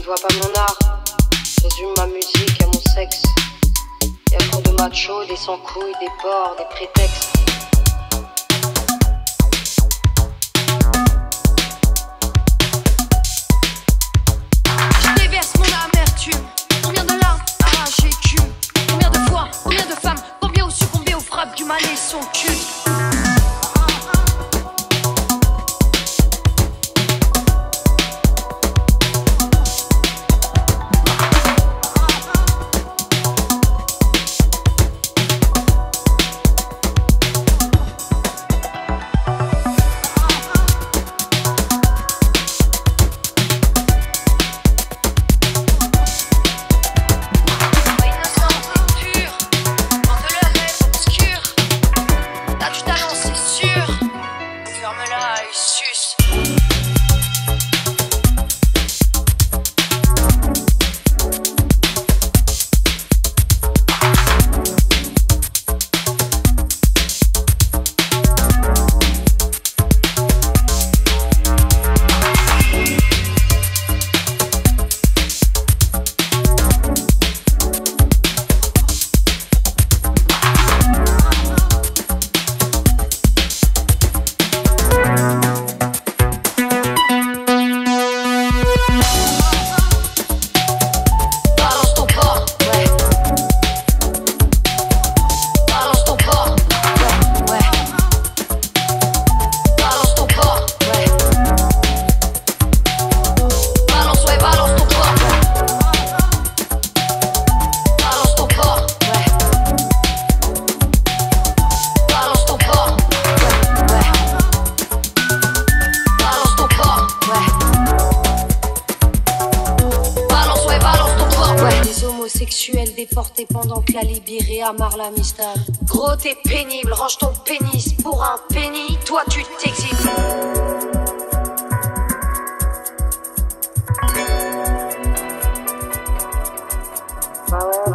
vois pas mon art, résume ma musique à mon sexe. Y'a trop de machos, des sans couilles, des porcs, des prétextes. Je déverse mon amertume. Combien de larmes arrachées écume? Combien de fois, combien de femmes, combien ont succombé aux frappes du mal et son culte? Déporté pendant que la Libérée amarre l'amistad. Gros t'es pénible, range ton pénis pour un penny, toi tu t'excites. Bah ouais.